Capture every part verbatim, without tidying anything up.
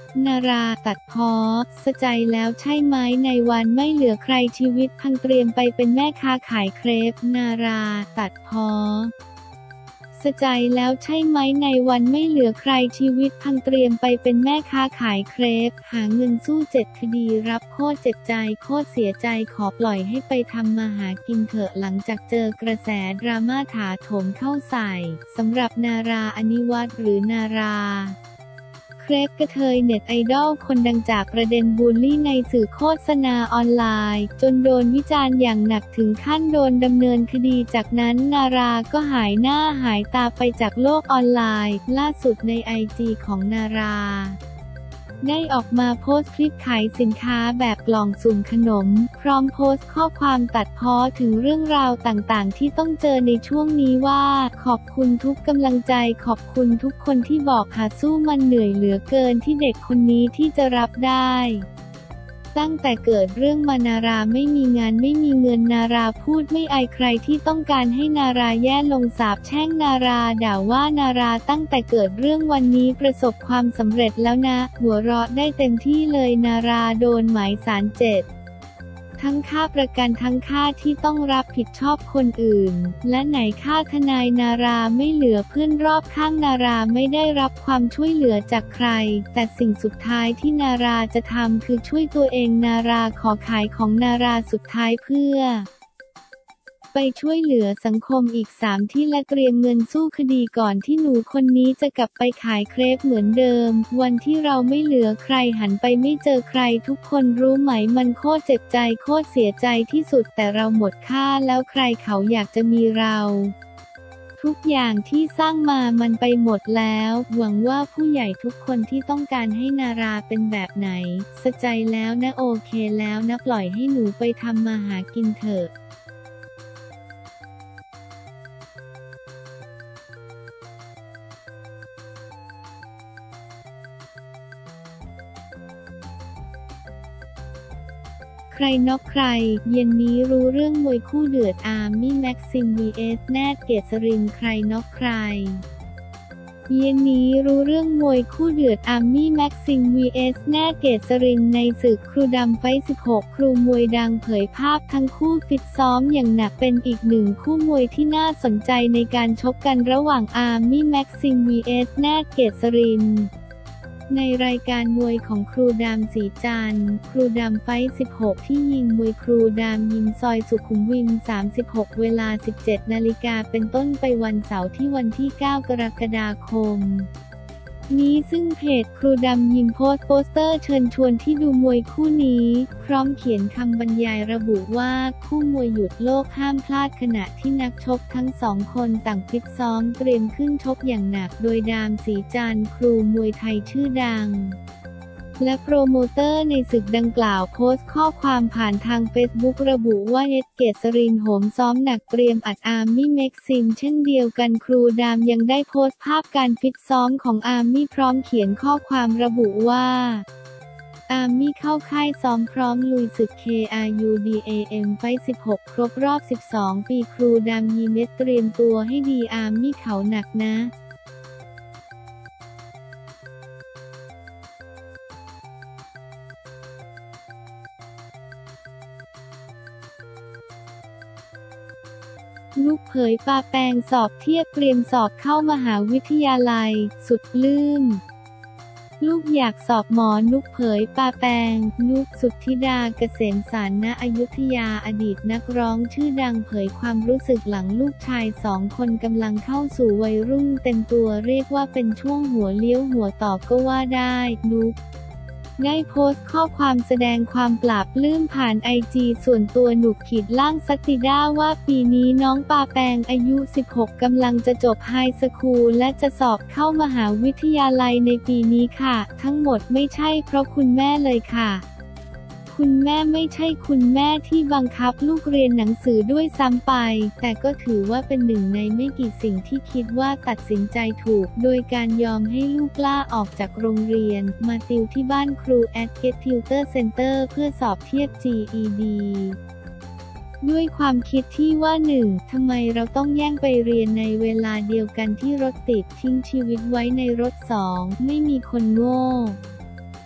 นาราตัดพ้อสะใจแล้วใช่ไหมในวันไม่เหลือใครชีวิตพังเตรียมไปเป็นแม่ค้าขายเครปนาราตัดพ้อสะใจแล้วใช่ไหมในวันไม่เหลือใครชีวิตพังเตรียมไปเป็นแม่ค้าขายเครปหาเงินสู้เจ็ดคดีรับโคตรเจ็บใจโคตรเสียใจขอปล่อยให้ไปทำมาหากินเถอะหลังจากเจอกระแสดราม่าถาโถมเข้าใส่สำหรับนาราอนิวัฒน์หรือนาราเครปกระเทยเน็ตไอดอลคนดังจากประเด็นบูลลี่ในสื่อโฆษณาออนไลน์จนโดนวิจารณ์อย่างหนักถึงขั้นโดนดำเนินคดีจากนั้นนาราก็หายหน้าหายตาไปจากโลกออนไลน์ล่าสุดในไอจีของนาราได้ออกมาโพสต์คลิปขายสินค้าแบบกล่องสุ่มขนมพร้อมโพสต์ข้อความตัดพ้อถึงเรื่องราวต่างๆที่ต้องเจอในช่วงนี้ว่าขอบคุณทุกกำลังใจขอบคุณทุกคนที่บอกหาสู้มันเหนื่อยเหลือเกินที่เด็กคนนี้ที่จะรับได้ตั้งแต่เกิดเรื่องมานาราไม่มีงานไม่มีเงินนาราพูดไม่อายใครที่ต้องการให้นาราแย่ลงสาปแช่งนาราด่าว่านาราตั้งแต่เกิดเรื่องวันนี้ประสบความสำเร็จแล้วนะหัวเราะได้เต็มที่เลยนาราโดนหมายศาลเจ็ดทั้งค่าประกันทั้งค่าที่ต้องรับผิดชอบคนอื่นและไหนค่าทนายนาราไม่เหลือเพื่อนรอบข้างนาราไม่ได้รับความช่วยเหลือจากใครแต่สิ่งสุดท้ายที่นาราจะทำคือช่วยตัวเองนาราขอขายของนาราสุดท้ายเพื่อไปช่วยเหลือสังคมอีกสามที่และเตรียมเงินสู้คดีก่อนที่หนูคนนี้จะกลับไปขายเครปเหมือนเดิมวันที่เราไม่เหลือใครหันไปไม่เจอใครทุกคนรู้ไหมมันโคตรเจ็บใจโคตรเสียใจที่สุดแต่เราหมดค่าแล้วใครเขาอยากจะมีเราทุกอย่างที่สร้างมามันไปหมดแล้วหวังว่าผู้ใหญ่ทุกคนที่ต้องการให้นาราเป็นแบบไหนสะใจแล้วนะโอเคแล้วนะปล่อยให้หนูไปทำมาหากินเถอะใครน็อกใครเย็นนี้รู้เรื่องมวยคู่เดือดอาร์มี่แม็กซิม วี เอส แนทเกษรินใครน็อกใครเย็นนี้รู้เรื่องมวยคู่เดือดอาร์มี่แม็กซิม วี เอส แนทเกษรินในศึกครูดำไฟท์สิบหกครูมวยดังเผยภาพทั้งคู่ฟิตซ้อมอย่างหนักเป็นอีกหนึ่งคู่มวยที่น่าสนใจในการชกกันระหว่างอาร์มี่แม็กซิม วี เอส แนทเกษรินในรายการมวยของครูดำศรีจันทร์ครูดำไฟท์สิบหกที่ยิงมวยครูดำยิมซอยสุขุมวิทสามสิบหกเวลา สิบเจ็ดนาฬิกาเป็นต้นไปวันเสาร์ที่วันที่เก้ากรกฎาคมนี้ซึ่งเพจครูดำยิมโพสต์โปสเตอร์เชิญชวนที่ดูมวยคู่นี้พร้อมเขียนคำบรรยายระบุว่าคู่มวยหยุดโลกห้ามพลาดขณะที่นักชกทั้งสองคนต่างฟิตซ้อมเตรียมขึ้นชกอย่างหนักโดยดามศรีจันทร์ครูมวยไทยชื่อดังและโปรโมเตอร์ในศึกดังกล่าวโพสต์ข้อความผ่านทางเฟซบุ๊กระบุว่าเอสเกษรินโหมซ้อมหนักเตรียมอัดอาร์มี่แม็กซิมเช่นเดียวกันครูดามยังได้โพสต์ภาพการฟิตซ้อมของอาร์มี่พร้อมเขียนข้อความระบุว่าอาร์มี่เข้าค่ายซ้อมพร้อมลุยศึก เค อาร์ ยู ดี เอ เอ็ม ไฟท์สิบหกครบรอบสิบสองปีครูดามยีเม็ดเตรียมตัวให้ดีอาร์มี่เขาหนักนะลูกเผยปาแปงสอบเทียบเตรียมสอบเข้ามหาวิทยาลัยสุดปลื้มลูกอยากสอบหมอนุกเผยปาแปงนุกสุทธิดาเกษมสารณอยุธยาอดีตนักร้องชื่อดังเผยความรู้สึกหลังลูกชายสองคนกำลังเข้าสู่วัยรุ่นเต็มตัวเรียกว่าเป็นช่วงหัวเลี้ยวหัวต่อก็ว่าได้นุกได้โพสต์ข้อความแสดงความปลาบปลื้มผ่านไอจีส่วนตัวหนุกขีดล่างซัตติด้าว่าปีนี้น้องปาแปงอายุสิบหกกำลังจะจบไฮสคูลและจะสอบเข้ามหาวิทยาลัยในปีนี้ค่ะทั้งหมดไม่ใช่เพราะคุณแม่เลยค่ะคุณแม่ไม่ใช่คุณแม่ที่บังคับลูกเรียนหนังสือด้วยซ้ำไปแต่ก็ถือว่าเป็นหนึ่งในไม่กี่สิ่งที่คิดว่าตัดสินใจถูกโดยการยอมให้ลูกล่าออกจากโรงเรียนมาติวที่บ้านครู at Get Tutor Center เพื่อสอบเทียบ จี อี ดี ด้วยความคิดที่ว่าหนึ่งทำไมเราต้องแย่งไปเรียนในเวลาเดียวกันที่รถติดทิ้งชีวิตไว้ในรถสองไม่มีคนโง่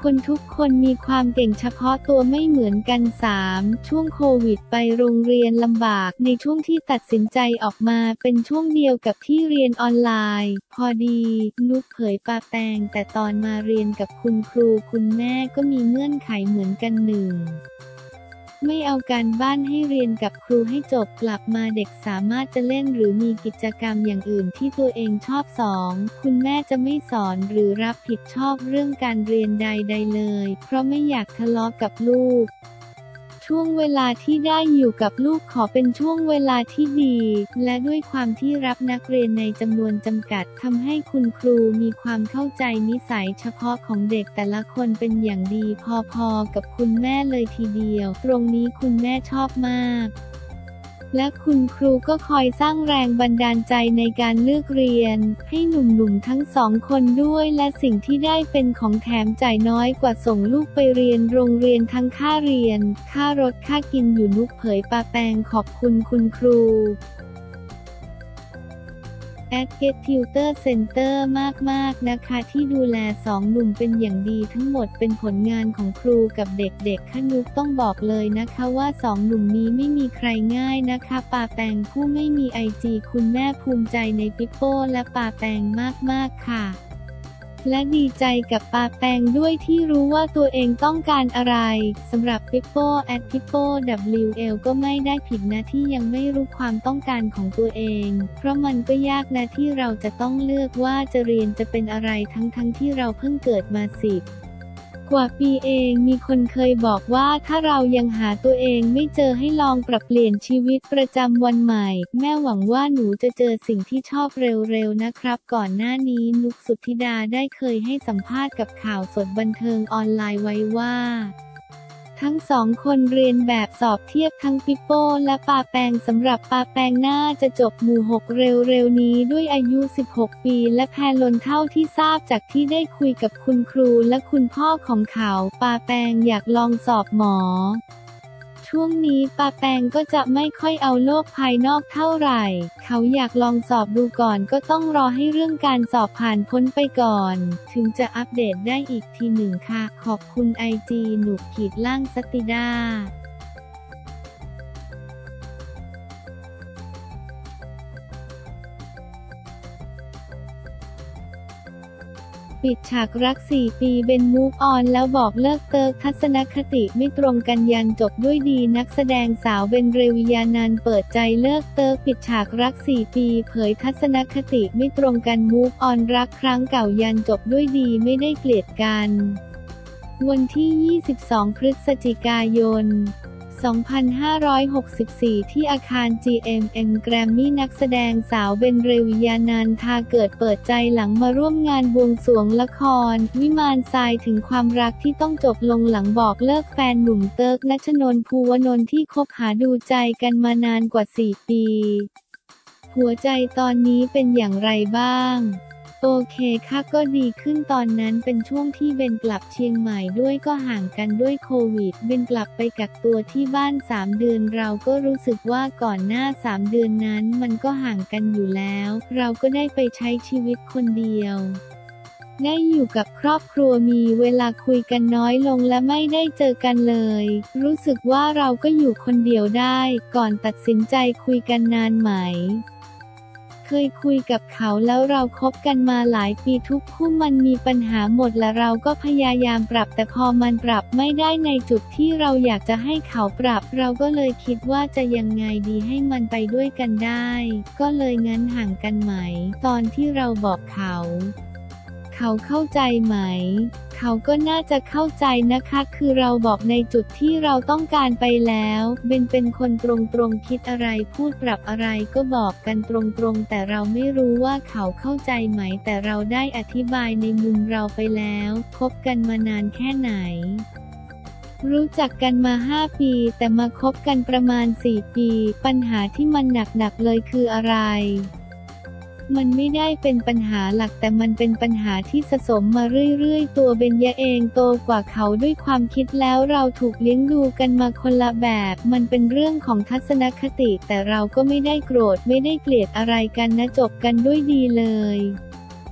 คนทุกคนมีความเก่งเฉพาะตัวไม่เหมือนกัน สาม ช่วงโควิดไปโรงเรียนลำบากในช่วงที่ตัดสินใจออกมาเป็นช่วงเดียวกับที่เรียนออนไลน์พอดีนุชเผยปาแปงแต่ตอนมาเรียนกับคุณครูคุณแม่ก็มีเงื่อนไขเหมือนกันหนึ่งไม่เอาการบ้านให้เรียนกับครูให้จบกลับมาเด็กสามารถจะเล่นหรือมีกิจกรรมอย่างอื่นที่ตัวเองชอบ สอง คุณแม่จะไม่สอนหรือรับผิดชอบเรื่องการเรียนใดๆเลยเพราะไม่อยากทะเลาะกับลูกช่วงเวลาที่ได้อยู่กับลูกขอเป็นช่วงเวลาที่ดีและด้วยความที่รับนักเรียนในจำนวนจำกัดทำให้คุณครูมีความเข้าใจนิสัยเฉพาะของเด็กแต่ละคนเป็นอย่างดีพอๆกับคุณแม่เลยทีเดียวตรงนี้คุณแม่ชอบมากและคุณครูก็คอยสร้างแรงบันดาลใจในการเลือกเรียนให้หนุ่มๆทั้งสองคนด้วยและสิ่งที่ได้เป็นของแถมจ่ายน้อยกว่าส่งลูกไปเรียนโรงเรียนทั้งค่าเรียนค่ารถค่ากินอยู่นุกเผยปาแปงขอบคุณคุณครูแอดเก็ตทิวเตอร์เซ็นเตอร์มากๆนะคะที่ดูแลสองหนุ่มเป็นอย่างดีทั้งหมดเป็นผลงานของครูกับเด็กๆขนุกต้องบอกเลยนะคะว่าสองหนุ่มนี้ไม่มีใครง่ายนะคะปาแปงผู้ไม่มีไอจีคุณแม่ภูมิใจในปิโป้และปาแปงมากๆค่ะและดีใจกับปาแปงด้วยที่รู้ว่าตัวเองต้องการอะไรสำหรับปิโป้แอดปิโป้ ดับเบิลยู แอล ก็ไม่ได้ผิดนะที่ยังไม่รู้ความต้องการของตัวเองเพราะมันก็ยากนะที่เราจะต้องเลือกว่าจะเรียนจะเป็นอะไรทั้งๆ ท, ที่เราเพิ่งเกิดมาสิบกว่าปีเองมีคนเคยบอกว่าถ้าเรายังหาตัวเองไม่เจอให้ลองปรับเปลี่ยนชีวิตประจำวันใหม่แม่หวังว่าหนูจะเจอสิ่งที่ชอบเร็วๆนะครับก่อนหน้านี้นุกสุทธิดาได้เคยให้สัมภาษณ์กับข่าวสดบันเทิงออนไลน์ไว้ว่าทั้งสองคนเรียนแบบสอบเทียบทั้งปิโป้และปาแปงสำหรับปาแปงน่าจะจบหมู่หกเร็วๆนี้ด้วยอายุสิบหกปีและแพรลนเท่าที่ทราบจากที่ได้คุยกับคุณครูและคุณพ่อของเขาปาแปงอยากลองสอบหมอช่วงนี้ปาแปงก็จะไม่ค่อยเอาโลกภายนอกเท่าไหร่เขาอยากลองสอบดูก่อนก็ต้องรอให้เรื่องการสอบผ่านพ้นไปก่อนถึงจะอัปเดตได้อีกทีหนึ่งค่ะขอบคุณไอจีหนุกขีดล่างสติดาปิดฉากรักสี่ปีเบนมูฟออนแล้วบอกเลิกเติร์กทัศนคติไม่ตรงกันยันจบด้วยดีนักแสดงสาวเบนเรวิยานันท์เปิดใจเลิกเติร์กปิดฉากรักสี่ปีเผยทัศนคติไม่ตรงกันมูฟออนรักครั้งเก่ายันจบด้วยดีไม่ได้เกลียดกันวันที่ยี่สิบสองพฤศจิกายนสองพันห้าร้อยหกสิบสี่ ที่อาคาร จี เอ็ม เอ็ม แกรมมี่นักแสดงสาวเบนเรวิยานันทาเกิดเปิดใจหลังมาร่วมงานบวงสรวงละครวิมานทรายถึงความรักที่ต้องจบลงหลังบอกเลิกแฟนหนุ่มเติร์กณชนนท์ ภูวนนท์ที่คบหาดูใจกันมานานกว่าสี่ปีหัวใจตอนนี้เป็นอย่างไรบ้างโอเคค่ะก็ดีขึ้นตอนนั้นเป็นช่วงที่เบนกลับเชียงใหม่ด้วยก็ห่างกันด้วยโควิดเบนกลับไปกักตัวที่บ้านสามเดือนเราก็รู้สึกว่าก่อนหน้าสามเดือนนั้นมันก็ห่างกันอยู่แล้วเราก็ได้ไปใช้ชีวิตคนเดียวได้อยู่กับครอบครัวมีเวลาคุยกันน้อยลงและไม่ได้เจอกันเลยรู้สึกว่าเราก็อยู่คนเดียวได้ก่อนตัดสินใจคุยกันนานไหมเคยคุยกับเขาแล้วเราคบกันมาหลายปีทุกคู่มันมีปัญหาหมดและเราก็พยายามปรับแต่พอมันปรับไม่ได้ในจุดที่เราอยากจะให้เขาปรับเราก็เลยคิดว่าจะยังไงดีให้มันไปด้วยกันได้ก็เลยงั้นห่างกันไหมตอนที่เราบอกเขาเขาเข้าใจไหมเขาก็น่าจะเข้าใจนะคะคือเราบอกในจุดที่เราต้องการไปแล้วเบนเป็นคนตรงๆคิดอะไรพูดปรับอะไรก็บอกกันตรงๆแต่เราไม่รู้ว่าเขาเข้าใจไหมแต่เราได้อธิบายในมุมเราไปแล้วคบกันมานานแค่ไหนรู้จักกันมาห้าปีแต่มาคบกันประมาณสี่ปีปัญหาที่มันหนักๆเลยคืออะไรมันไม่ได้เป็นปัญหาหลักแต่มันเป็นปัญหาที่สะสมมาเรื่อยๆตัวเบญญาเองโตกว่าเขาด้วยความคิดแล้วเราถูกเลี้ยงดูกันมาคนละแบบมันเป็นเรื่องของทัศนคติแต่เราก็ไม่ได้โกรธไม่ได้เกลียดอะไรกันนะจบกันด้วยดีเลยค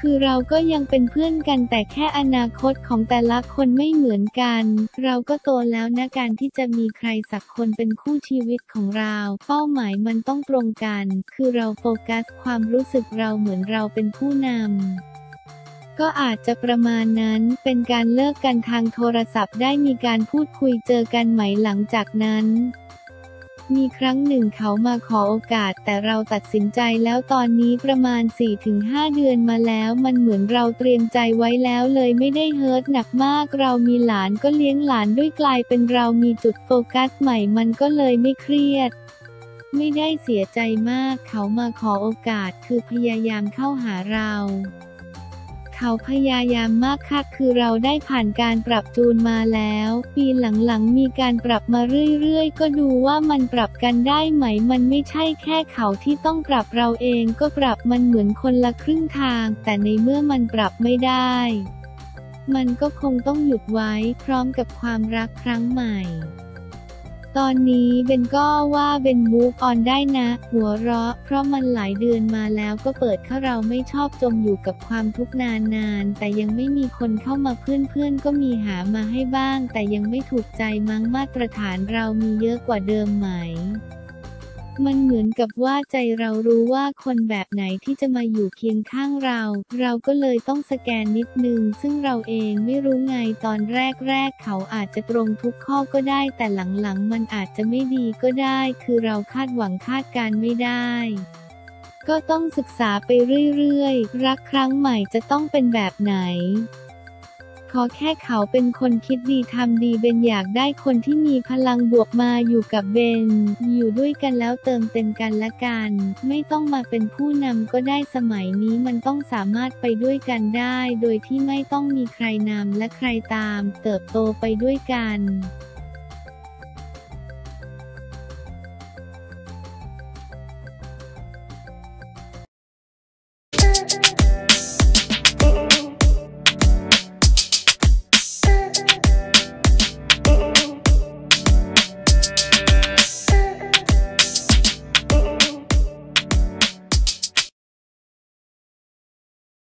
คือเราก็ยังเป็นเพื่อนกันแต่แค่อนาคตของแต่ละคนไม่เหมือนกัน เราก็โตแล้วนะการที่จะมีใครสักคนเป็นคู่ชีวิตของเราเป้าหมายมันต้องตรงกันคือเราโฟกัสความรู้สึกเราเหมือนเราเป็นผู้นำก็อาจจะประมาณนั้นเป็นการเลิกกันทางโทรศัพท์ได้มีการพูดคุยเจอกันไหมหลังจากนั้นมีครั้งหนึ่งเขามาขอโอกาสแต่เราตัดสินใจแล้วตอนนี้ประมาณ สี่ถึงห้า เดือนมาแล้วมันเหมือนเราเตรียมใจไว้แล้วเลยไม่ได้เฮิร์ตหนักมากเรามีหลานก็เลี้ยงหลานด้วยกลายเป็นเรามีจุดโฟกัสใหม่มันก็เลยไม่เครียดไม่ได้เสียใจมากเขามาขอโอกาสคือพยายามเข้าหาเราเขาพยายามมากค่ะคือเราได้ผ่านการปรับจูนมาแล้วปีหลังๆมีการปรับมาเรื่อยๆก็ดูว่ามันปรับกันได้ไหมมันไม่ใช่แค่เขาที่ต้องปรับเราเองก็ปรับมันเหมือนคนละครึ่งทางแต่ในเมื่อมันปรับไม่ได้มันก็คงต้องหยุดไว้พร้อมกับความรักครั้งใหม่ตอนนี้เบนก็ว่าเบนมูฟออนได้นะหัวเราะเพราะมันหลายเดือนมาแล้วก็เปิดเข้าเราไม่ชอบจมอยู่กับความทุกข์นานๆแต่ยังไม่มีคนเข้ามาเพื่อนๆก็มีหามาให้บ้างแต่ยังไม่ถูกใจมั้งมาตรฐานเรามีเยอะกว่าเดิมไหมมันเหมือนกับว่าใจเรารู้ว่าคนแบบไหนที่จะมาอยู่เคียงข้างเราเราก็เลยต้องสแกนนิดนึงซึ่งเราเองไม่รู้ไงตอนแรกๆเขาอาจจะตรงทุกข้อก็ได้แต่หลังๆมันอาจจะไม่ดีก็ได้คือเราคาดหวังคาดการไม่ได้ก็ต้องศึกษาไปเรื่อยๆรักครั้งใหม่จะต้องเป็นแบบไหนขอแค่เขาเป็นคนคิดดีทำดีเบนอยากได้คนที่มีพลังบวกมาอยู่กับเบนอยู่ด้วยกันแล้วเติมเต็มกันและกันไม่ต้องมาเป็นผู้นำก็ได้สมัยนี้มันต้องสามารถไปด้วยกันได้โดยที่ไม่ต้องมีใครนำและใครตามเติบโตไปด้วยกัน